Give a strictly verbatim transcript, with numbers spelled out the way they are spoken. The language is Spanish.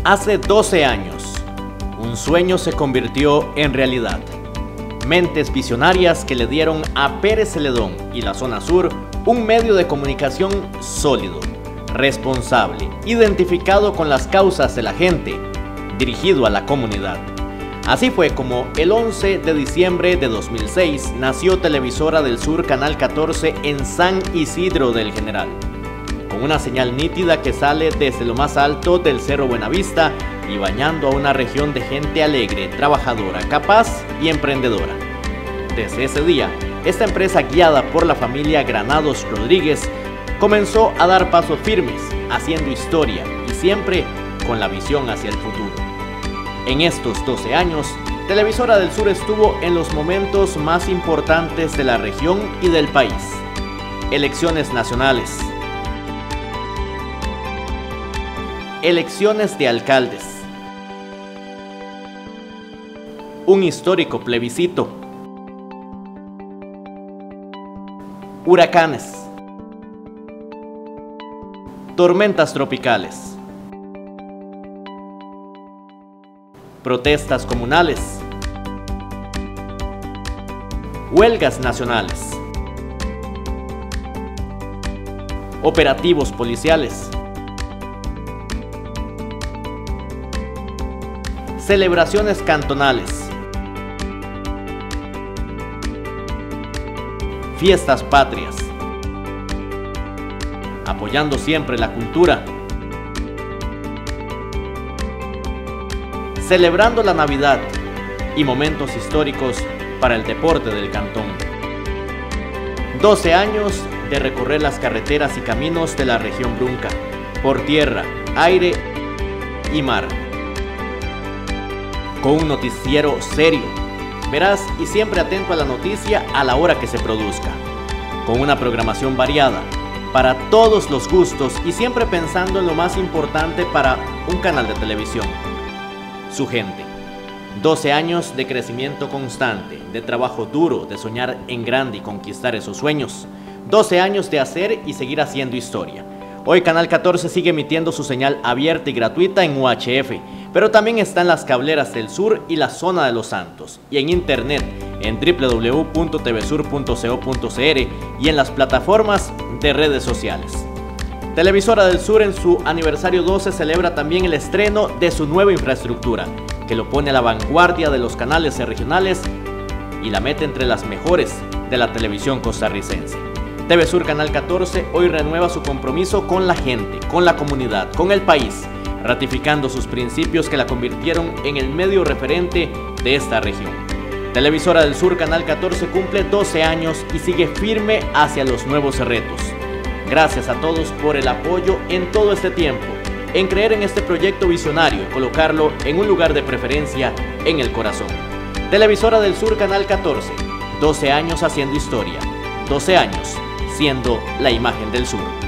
Hace doce años, un sueño se convirtió en realidad. Mentes visionarias que le dieron a Pérez Celedón y la zona sur un medio de comunicación sólido, responsable, identificado con las causas de la gente, dirigido a la comunidad. Así fue como el once de diciembre de dos mil seis nació Televisora del Sur Canal catorce en San Isidro del General, con una señal nítida que sale desde lo más alto del Cerro Buenavista y bañando a una región de gente alegre, trabajadora, capaz y emprendedora. Desde ese día, esta empresa guiada por la familia Granados Rodríguez comenzó a dar pasos firmes, haciendo historia y siempre con la visión hacia el futuro. En estos doce años, Televisora del Sur estuvo en los momentos más importantes de la región y del país. Elecciones nacionales, elecciones de alcaldes, un histórico plebiscito, huracanes, tormentas tropicales, protestas comunales, huelgas nacionales, operativos policiales, celebraciones cantonales, fiestas patrias, apoyando siempre la cultura, celebrando la Navidad y momentos históricos para el deporte del cantón. doce años de recorrer las carreteras y caminos de la región Brunca, por tierra, aire y mar, con un noticiero serio, veraz y siempre atento a la noticia a la hora que se produzca, con una programación variada, para todos los gustos y siempre pensando en lo más importante para un canal de televisión: su gente. doce años de crecimiento constante, de trabajo duro, de soñar en grande y conquistar esos sueños. doce años de hacer y seguir haciendo historia. Hoy Canal catorce sigue emitiendo su señal abierta y gratuita en U H F, pero también está en las cableras del sur y la zona de Los Santos, y en internet en w w w punto t v sur punto co punto c r y en las plataformas de redes sociales. Televisora del Sur en su aniversario doce celebra también el estreno de su nueva infraestructura, que lo pone a la vanguardia de los canales regionales y la mete entre las mejores de la televisión costarricense. T V Sur Canal catorce hoy renueva su compromiso con la gente, con la comunidad, con el país, ratificando sus principios que la convirtieron en el medio referente de esta región. Televisora del Sur Canal catorce cumple doce años y sigue firme hacia los nuevos retos. Gracias a todos por el apoyo en todo este tiempo, en creer en este proyecto visionario y colocarlo en un lugar de preferencia en el corazón. Televisora del Sur Canal catorce, doce años haciendo historia, doce años siendo la imagen del sur.